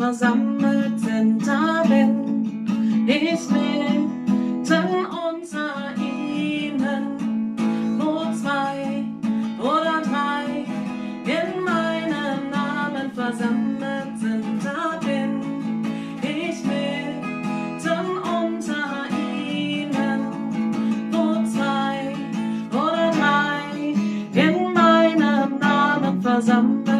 versammelt sind, da bin ich mitten unter ihnen, wo zwei oder drei in meinem Namen versammelt sind, da bin ich mitten unter ihnen, wo zwei oder drei in meinem Namen versammelt